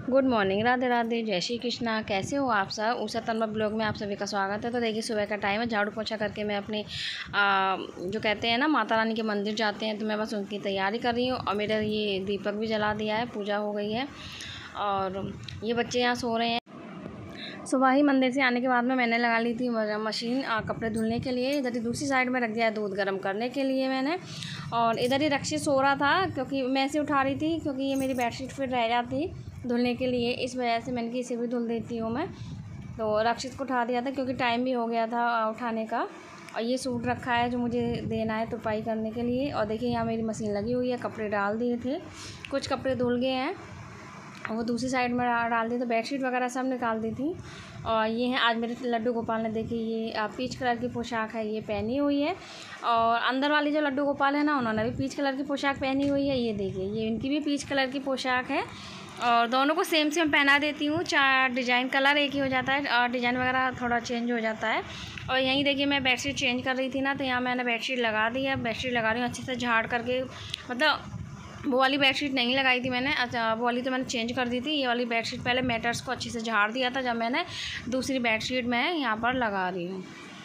Good morning, Radhe Radhe, जय श्री कृष्णा। कैसे हो आप सब? उषा तन्मय ब्लॉग में आप सभी का स्वागत है। तो देखिए सुबह का टाइम है, झाड़ू पोछा करके मैं अपने जो कहते हैं ना माता रानी के मंदिर जाते हैं, तो मैं बस उनकी तैयारी कर रही हूँ। और मेरा ये दीपक भी जला दिया है, पूजा हो गई है और ये बच्चे यहाँ सो रहे हैं। सुबह ही मंदिर से आने के बाद में मैंने लगा ली थी मशीन कपड़े धुलने के लिए। इधर ही दूसरी साइड में रख दिया है दूध गर्म करने के लिए मैंने। और इधर ही रक्षित सो रहा था क्योंकि मैं इसे उठा रही थी, क्योंकि ये मेरी बेडशीट फिर रह जाती धुलने के लिए, इस वजह से मैंने कि इसे भी धुल देती हूँ मैं। तो रक्षित को उठा दिया था क्योंकि टाइम भी हो गया था उठाने का। और ये सूट रखा है जो मुझे देना है तुरपाई करने के लिए। और देखिए यहाँ मेरी मशीन लगी हुई है, कपड़े डाल दिए थे, कुछ कपड़े धुल गए हैं वो दूसरी साइड में डाल दी, तो बेडशीट वगैरह सब निकाल दी थी। और ये है आज मेरे लड्डू गोपाल ने, देखिए ये पीच कलर की पोशाक है ये पहनी हुई है। और अंदर वाली जो लड्डू गोपाल है ना, उन्होंने भी पीच कलर की पोशाक पहनी हुई है। ये देखिए ये इनकी भी पीच कलर की पोशाक है। और दोनों को सेम सेम पहना देती हूँ, चार डिज़ाइन कलर एक ही हो जाता है और डिज़ाइन वगैरह थोड़ा चेंज हो जाता है। और यहीं देखिए मैं बेडशीट चेंज कर रही थी ना, तो यहाँ मैंने बेडशीट लगा दी है। बेडशीट लगा रही हूँ अच्छे से झाड़ करके, मतलब वो वाली बेडशीट नहीं लगाई थी मैंने, अच्छा वो वाली तो मैंने चेंज कर दी थी। ये वाली बेडशीट पहले मैटर्स को अच्छे से झाड़ दिया था, जब मैंने दूसरी बेडशीट मैं यहाँ पर लगा रही हूँ।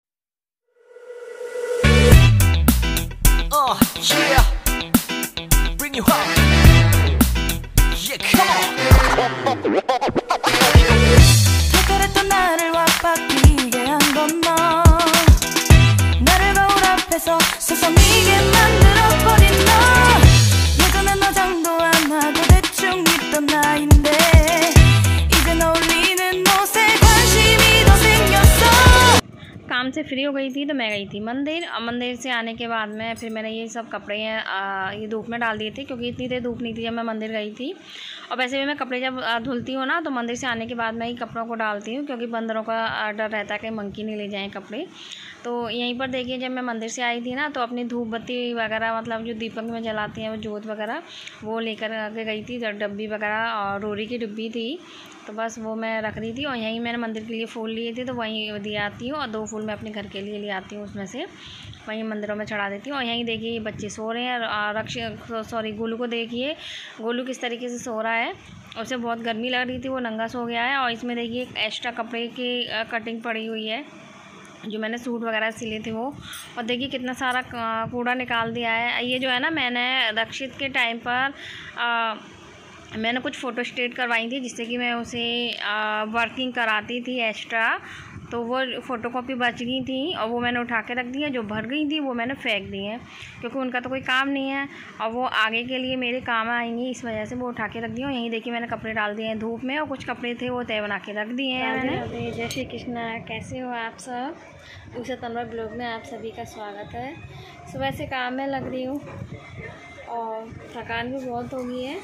काम से फ्री हो गई थी तो मैं गई थी मंदिर। और मंदिर से आने के बाद में फिर मैंने ये सब कपड़े ये धूप में डाल दिए थे, क्योंकि इतनी देर धूप नहीं थी जब मैं मंदिर गई थी। और वैसे भी मैं कपड़े जब धुलती हूँ ना, तो मंदिर से आने के बाद मैं ही कपड़ों को डालती हूँ, क्योंकि बंदरों का डर रहता है कि मंकी नहीं ले जाएँ कपड़े। तो यहीं पर देखिए जब मैं मंदिर से आई थी ना, तो अपनी धूप बत्ती वगैरह, मतलब जो दीपक में जलाती हैं वो जोत वगैरह, वो लेकर के गई थी। डब्बी वगैरह और रोरी की डिब्बी थी, तो बस वो मैं रख रही थी। और यहीं मैंने मंदिर के लिए फूल लिए थे, तो वहीं दिए आती हूँ। और 2 फूल मैं अपने घर के लिए ले आती हूँ, उसमें से वहीं मंदिरों में चढ़ा देती हूँ। और यहीं देखिए ये बच्चे सो रहे हैं। गोलू को देखिए, गोलू किस तरीके से सो रहा है। उसे बहुत गर्मी लग रही थी, वो नंगा सो गया है। और इसमें देखिए एक एक्स्ट्रा कपड़े की कटिंग पड़ी हुई है, जो मैंने सूट वगैरह सिले थे वो। और देखिए कितना सारा कूड़ा निकाल दिया है। ये जो है ना, मैंने रक्षित के टाइम पर मैंने कुछ फ़ोटो स्टेट करवाई थी, जिससे कि मैं उसे वर्किंग कराती थी एक्स्ट्रा। तो वो फ़ोटोकॉपी बच गई थी और वो मैंने उठा के रख दी है। जो भर गई थी वो मैंने फेंक दी है, क्योंकि उनका तो कोई काम नहीं है और वो आगे के लिए मेरे काम आएंगी, इस वजह से वो उठा के रख दी हूँ। यहीं देखिए मैंने कपड़े डाल दिए हैं धूप में, और कुछ कपड़े थे वो तय बना के रख दिए हैं मैंने। जय श्री कृष्णा, कैसे हो आप सब? उषा तन्मय ब्लॉग में आप सभी का स्वागत है। सुबह से काम में लग रही हूँ और थकान भी बहुत हो गई है,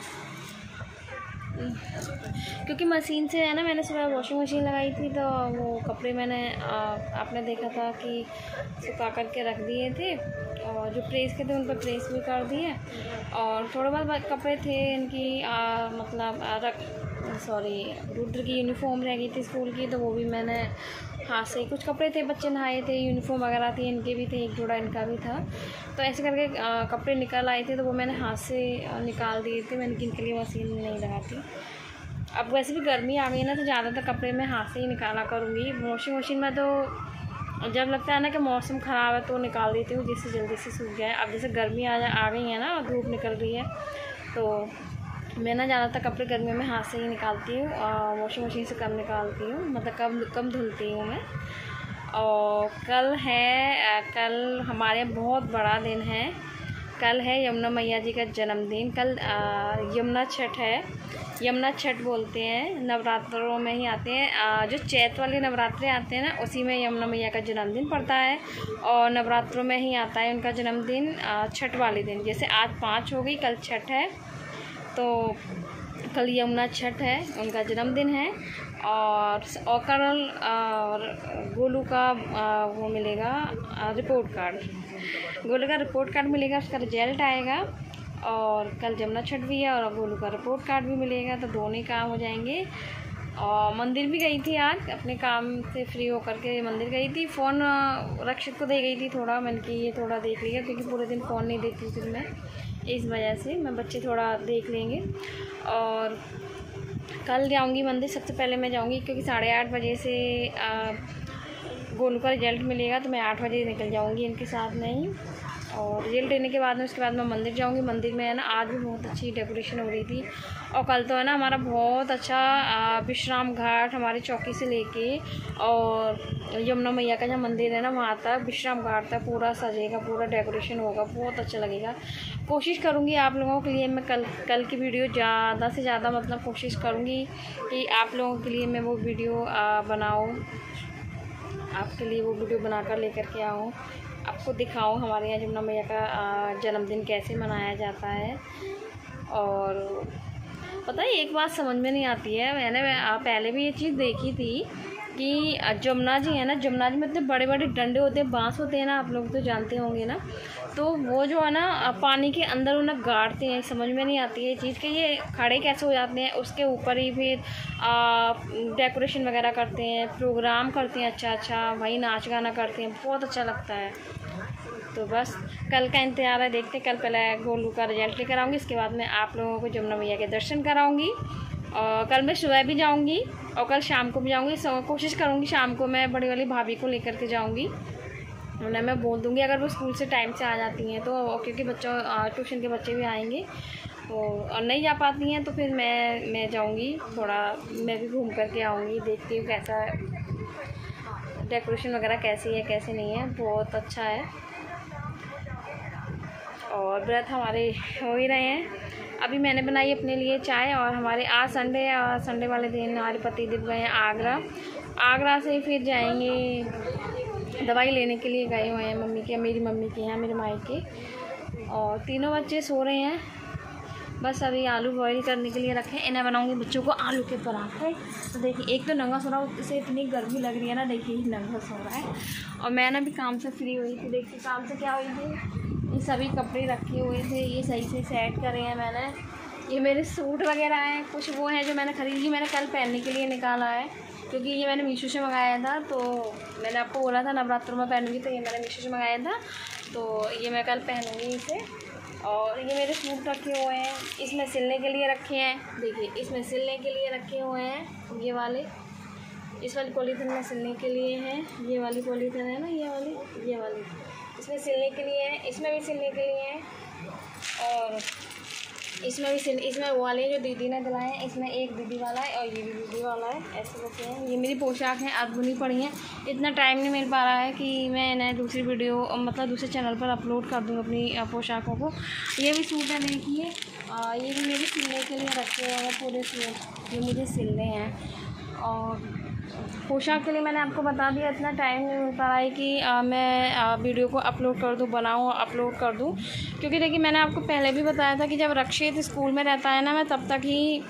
क्योंकि मशीन से है ना, मैंने सुबह वॉशिंग मशीन लगाई थी, तो वो कपड़े मैंने आपने देखा था कि सुखा करके रख दिए थे। और जो प्रेस के थे उन पर प्रेस भी कर दिए। और थोड़े बहुत कपड़े थे इनकी रुद्र की यूनिफॉर्म रह गई थी स्कूल की, तो वो भी मैंने हाथ से, कुछ कपड़े थे बच्चे नहाए थे, यूनिफॉर्म वगैरह थी, इनके भी थे, एक जोड़ा इनका भी था। तो ऐसे करके कपड़े निकल आए थे, तो वो मैंने हाथ से निकाल दिए थे। मैंने इनके लिए मशीन नहीं लगाती। अब वैसे भी गर्मी आ गई ना, तो ज़्यादातर कपड़े मैं हाथ से ही निकाला करूँगी। वॉशिंग मशीन में तो जब लगता है ना कि मौसम ख़राब है तो निकाल देती हूँ, जिससे जल्दी से सूख जाए। अब जैसे गर्मी आ गई है ना, धूप निकल रही है, तो मैं ना ज़्यादातर कपड़े गर्मियों में हाथ से ही निकालती हूँ और वॉशिंग मशीन से कम निकालती हूँ, मतलब कम धुलती हूँ मैं। और कल हमारे बहुत बड़ा दिन है। कल है यमुना मैया जी का जन्मदिन। कल यमुना छठ है, यमुना छठ बोलते हैं, नवरात्रों में ही आते हैं। जो चैत वाले नवरात्रे आते हैं ना, उसी में यमुना मैया का जन्मदिन पड़ता है। और नवरात्रों में ही आता है उनका जन्मदिन, छठ वाले दिन। जैसे आज 5 हो गई, कल छठ है, तो कल यमुना छठ है, उनका जन्मदिन है। और कल गोलू का वो मिलेगा रिपोर्ट कार्ड, गोलू का रिपोर्ट कार्ड मिलेगा, उसका रिजल्ट आएगा। और कल यमुना छठ भी है और गोलू का रिपोर्ट कार्ड भी मिलेगा, तो दोनों काम हो जाएंगे। और मंदिर भी गई थी आज, अपने काम से फ्री होकर के मंदिर गई थी। फ़ोन रक्षित को दे गई थी थोड़ा, मैंने कि ये थोड़ा देख लिया, क्योंकि पूरे दिन फ़ोन नहीं देखती थी मैं, इस वजह से मैं बच्चे थोड़ा देख लेंगे। और कल जाऊंगी मंदिर। सबसे पहले मैं जाऊंगी क्योंकि 8:30 बजे से गोलू का रिजल्ट मिलेगा, तो मैं 8 बजे निकल जाऊंगी इनके साथ में ही। और रिजल्ट देने के बाद में उसके बाद मैं मंदिर जाऊंगी। मंदिर में है ना आज भी बहुत अच्छी डेकोरेशन हो रही थी। और कल तो है ना हमारा बहुत अच्छा विश्राम घाट हमारी चौकी से लेके और यमुना मैया का जो मंदिर है ना वहाँ तक विश्राम घाट तक पूरा सजेगा, पूरा डेकोरेशन होगा, बहुत अच्छा लगेगा। कोशिश करूँगी आप लोगों के लिए मैं कल की वीडियो ज़्यादा से ज़्यादा मतलब कोशिश करूँगी कि आप लोगों के लिए मैं वो वीडियो बनाऊँ, आपके लिए वो वीडियो बनाकर लेकर के आऊँ, आपको दिखाऊँ हमारे यहाँ यमुना मैया का जन्मदिन कैसे मनाया जाता है। और पता है एक बात समझ में नहीं आती है, मैंने पहले भी ये चीज़ देखी थी कि जमुना जी है ना, जमुना जी में इतने बड़े बड़े डंडे होते हैं, बांस होते हैं ना, आप लोग तो जानते होंगे ना, तो वो जो है ना पानी के अंदर उन्हें गाड़ते हैं। समझ में नहीं आती है ये चीज़ कि ये खड़े कैसे हो जाते हैं, उसके ऊपर ही फिर डेकोरेशन वगैरह करते हैं, प्रोग्राम करते हैं, अच्छा वही नाच गाना करते हैं, बहुत अच्छा लगता है। तो बस कल का इंतज़ार है, देखते कल पहले गोलू का रिजल्ट लेकर आऊँगी, इसके बाद मैं आप लोगों को यमुना मैया के दर्शन कराऊँगी। और कल मैं सुबह भी जाऊँगी और कल शाम को भी जाऊँगी। कोशिश करूँगी शाम को मैं बड़ी वाली भाभी को लेकर के जाऊँगी, उन्हें मैं बोल दूँगी अगर वो स्कूल से टाइम से आ जाती हैं तो, क्योंकि बच्चों ट्यूशन के बच्चे भी आएंगे, तो और नहीं जा पाती हैं तो फिर मैं जाऊँगी, थोड़ा मैं भी घूम कर के आऊँगी, देखती हूँ कैसा डेकोरेशन वगैरह कैसी है कैसे नहीं है, बहुत अच्छा है। और व्रत हमारे हो ही रहे हैं। अभी मैंने बनाई अपने लिए चाय, और हमारे आज संडे है और संडे वाले दिन हमारे पतिदेव गए हैं आगरा से फिर जाएंगे, दवाई लेने के लिए गए हुए हैं मेरी मम्मी के यहाँ, मेरे मायके। और तीनों बच्चे सो रहे हैं। बस अभी आलू बॉईल करने के लिए रखे, इन्हें बनाऊंगी बच्चों को आलू के पराठे। तो देखिए एक तो नंगा सो रहा है, उससे इतनी गर्मी लग रही है ना, देखिए नंगा सो रहा है। और मैं ना भी काम से फ्री हुई थी, देखिए काम से क्या हुई थी, ये सभी कपड़े रखे हुए थे, ये सही से सेट करे हैं मैंने। ये मेरे सूट वगैरह हैं, कुछ वो हैं जो मैंने ख़रीदी, मैंने कल पहनने के लिए निकाला है, क्योंकि ये मैंने मीशो से मंगाया था। तो मैंने आपको बोला था नवरात्रों में पहनूंगी, तो ये मैंने मीशो से मंगाया था, तो ये मैं कल पहनूंगी इसे। और ये मेरे सूट रखे हुए हैं, इसमें सिलने के लिए रखे हैं, देखिए इसमें सिलने के लिए रखे हुए हैं, ये वाले इस वाली पॉलीथिन में सिलने के लिए हैं, ये वाली पॉलीथिन है ना, ये वाली इसमें सिलने के लिए है, इसमें भी सिलने के लिए है, और इसमें भी इसमें वो वाले जो दीदी ने दिलाए हैं, इसमें एक दीदी वाला है और ये भी दीदी वाला है, ऐसे रखे हैं। ये मेरी पोशाक हैं, आज बुनी पड़ी हैं, इतना टाइम नहीं मिल पा रहा है कि मैं इन्हें दूसरी वीडियो मतलब दूसरे चैनल पर अपलोड कर दूँ अपनी पोशाकों को। ये भी सूट है, देखिए ये भी मेरे सिलने के लिए रखे हुए हैं पूरे सूट, ये मुझे सिलने हैं। और पोशाक के लिए मैंने आपको बता दिया, इतना टाइम नहीं मिल पा रहा है कि मैं वीडियो को अपलोड कर दूँ, बनाऊँ अपलोड कर दूँ, क्योंकि देखिए मैंने आपको पहले भी बताया था कि जब रक्षित स्कूल में रहता है ना, मैं तब तक ही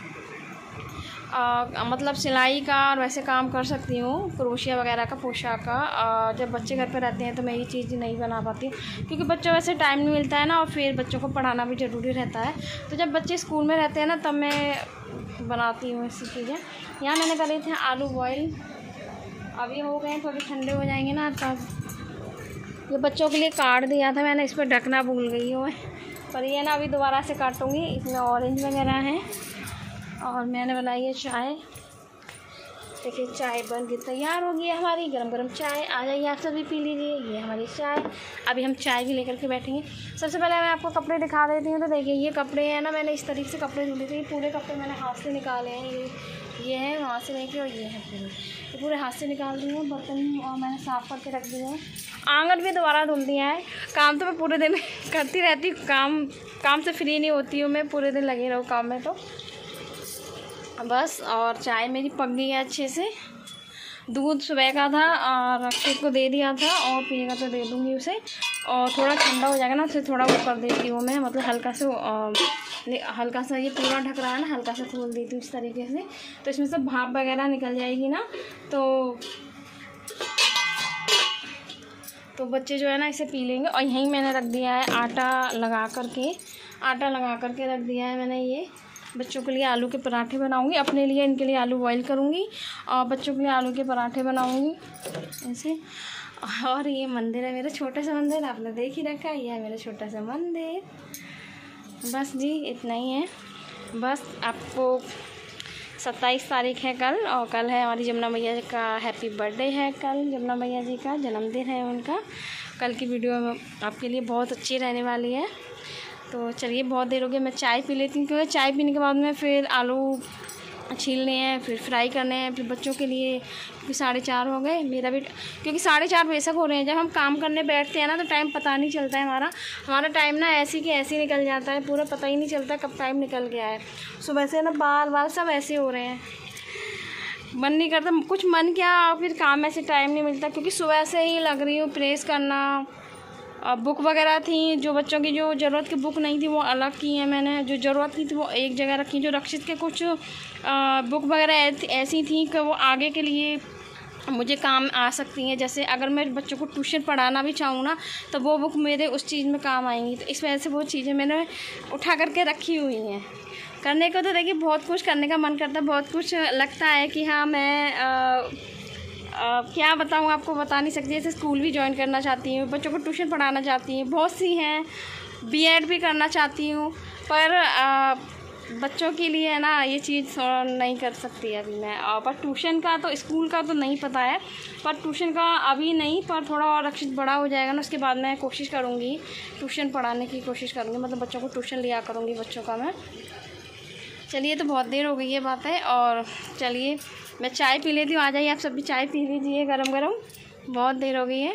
मतलब सिलाई का और वैसे काम कर सकती हूँ, क्रोशिया वगैरह का, पोशाक का। जब बच्चे घर पे रहते हैं तो मैं ये चीज़ नहीं बना पाती, क्योंकि बच्चों वैसे टाइम नहीं मिलता है ना, और फिर बच्चों को पढ़ाना भी ज़रूरी रहता है। तो जब बच्चे स्कूल में रहते हैं ना तब मैं बनाती हूँ ऐसी चीज़ें। यहाँ मैंने करे थे आलू बॉयल, अभी हो गए थोड़े ठंडे हो जाएंगे ना, तब ये बच्चों के लिए काट दिया था मैंने, इस पर ढकना भूल गई हूँ, पर ये ना अभी दोबारा से काटूँगी। इसमें ऑरेंज वगैरह हैं, और मैंने बनाई है चाय, देखिए चाय बन के तैयार हो गई है हमारी, गरम गरम चाय। आ जाइए आप सभी पी लीजिए, ये हमारी चाय। अभी हम चाय भी लेकर के बैठेंगे। सबसे पहले मैं आपको कपड़े दिखा देती हूँ। तो देखिए ये कपड़े हैं ना, मैंने इस तरीके से कपड़े धुले थे, पूरे कपड़े मैंने हाथ से निकाले हैं, ये हैं वहाँ से लेके, और ये है पूरे हाथ से निकाल दिए हैं। बर्तन और मैंने साफ़ करके रख दिए हैं, आंगन भी दोबारा धुल दिया है। काम तो मैं पूरे दिन करती रहती हूँ, काम से फ्री नहीं होती हूँ मैं, पूरे दिन लगी रहूँ काम में। तो बस, और चाय मेरी पक गई है अच्छे से। दूध सुबह का था और रक्षित को दे दिया था, और पिएगा तो दे दूँगी उसे, और थोड़ा ठंडा हो जाएगा ना उसे थोड़ा वो कर देती हूँ मैं, मतलब हल्का सा ये पूरा ढक रहा है ना, हल्का सा खोल देती हूँ इस तरीके से, तो इसमें से भाप वगैरह निकल जाएगी ना। तो बच्चे जो है ना इसे पी लेंगे। और यहीं मैंने रख दिया है आटा लगा करके रख दिया है मैंने। ये बच्चों के लिए आलू के पराठे बनाऊंगी, अपने लिए इनके लिए आलू बॉईल करूंगी, और बच्चों के लिए आलू के पराठे बनाऊंगी ऐसे। और ये मंदिर है मेरा, छोटा सा मंदिर, आपने देख ही रखा है, ये है मेरा छोटा सा मंदिर। बस जी इतना ही है। बस आपको 27 तारीख है कल, और कल है हमारी जमुना मैया का हैप्पी बर्थडे है। कल जमुना मैया जी का जन्मदिन है उनका। कल की वीडियो आपके लिए बहुत अच्छी रहने वाली है। तो चलिए, बहुत देर हो गई, मैं चाय पी लेती हूँ, क्योंकि चाय पीने के बाद में फिर आलू छीलने हैं, फिर फ्राई करने हैं, फिर बच्चों के लिए, क्योंकि 4:30 हो गए। मेरा भी, क्योंकि 4:30 बेशक हो रहे हैं। जब हम काम करने बैठते हैं ना तो टाइम पता नहीं चलता है। हमारा टाइम ना ऐसे कि ऐसे निकल जाता है, पूरा पता ही नहीं चलता कब टाइम निकल गया है। सुबह से ना बाल सब ऐसे हो रहे हैं, मन नहीं करता कुछ, मन क्या, फिर काम में से टाइम नहीं मिलता, क्योंकि सुबह से ही लग रही हूँ प्रेस करना। बुक वगैरह थी, जो बच्चों की जो ज़रूरत की बुक नहीं थी वो अलग की हैं मैंने, जो ज़रूरत की थी वो एक जगह रखी। जो रक्षित के कुछ बुक वगैरह ऐसी थी कि वो आगे के लिए मुझे काम आ सकती हैं। जैसे अगर मैं बच्चों को ट्यूशन पढ़ाना भी चाहूँ ना तो वो बुक मेरे उस चीज़ में काम आएंगी। तो इस वजह से वो चीज़ें मैंने उठा करके रखी हुई हैं। करने को तो देखिए बहुत कुछ करने का मन करता है, बहुत कुछ लगता है कि हाँ मैं क्या बताऊँ, आपको बता नहीं सकती। जैसे स्कूल भी ज्वाइन करना चाहती हूँ, बच्चों को ट्यूशन पढ़ाना चाहती हूँ, बहुत सी हैं, बीएड भी करना चाहती हूँ, पर बच्चों के लिए है ना ये चीज़ नहीं कर सकती अभी मैं। पर ट्यूशन का तो, स्कूल का तो नहीं पता है, पर ट्यूशन का अभी नहीं, पर थोड़ा और रक्षित बड़ा हो जाएगा ना उसके बाद मैं कोशिश करूँगी ट्यूशन पढ़ाने की कोशिश करूँगी, मतलब बच्चों को ट्यूशन लिया करूँगी बच्चों का मैं। चलिए, तो बहुत देर हो गई है बात है, और चलिए मैं चाय पी लेती हूँ। आ जाइए आप सब भी चाय पी लीजिए गरम गरम, बहुत देर हो गई है।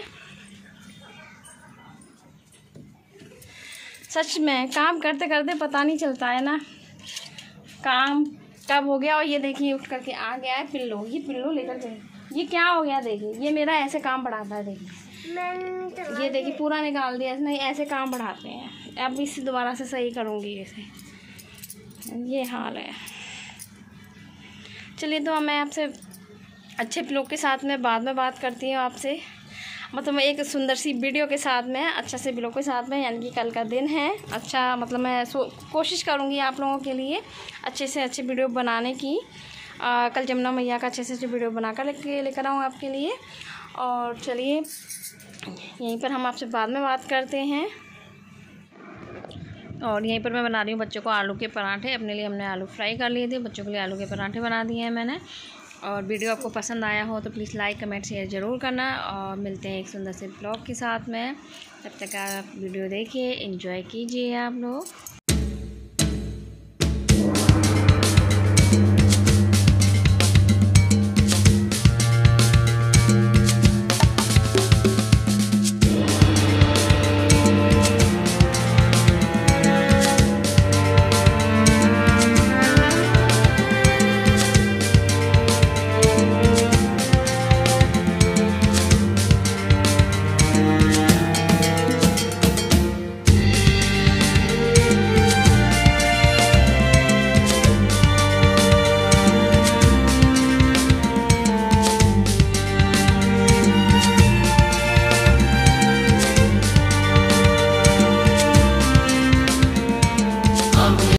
सच में काम करते करते पता नहीं चलता है ना काम कब हो गया। और ये देखिए उठ करके आ गया है पिल्लो, ये पिल्लो लेकर गई, ये क्या हो गया देखिए, ये मेरा ऐसे काम बढ़ाता है। देखिए ये देखिए पूरा निकाल दिया इसने, ऐसे काम बढ़ाते हैं। अब इसे दोबारा से सही करूँगी इसे, ये हाल है। चलिए, तो मैं आपसे अच्छे ब्लॉग के साथ में बाद में बात करती हूँ आपसे, मतलब एक सुंदर सी वीडियो के साथ में, अच्छा से ब्लॉग के साथ में। यानी कि कल का दिन है अच्छा, मतलब मैं कोशिश करूँगी आप लोगों के लिए अच्छे से अच्छे वीडियो बनाने की। कल जमुना मैया का अच्छे से अच्छे वीडियो बनाकर लेकर आऊँ आपके लिए। और चलिए, यहीं पर हम आपसे बाद में बात करते हैं। और यहीं पर मैं बना रही हूँ बच्चों को आलू के पराठे। अपने लिए हमने आलू फ्राई कर लिए थे, बच्चों के लिए आलू के पराठे बना दिए हैं मैंने। और वीडियो आपको पसंद आया हो तो प्लीज़ लाइक कमेंट शेयर ज़रूर करना, और मिलते हैं एक सुंदर से ब्लॉग के साथ में। तब तक आप वीडियो देखिए, एंजॉय कीजिए आप लोग।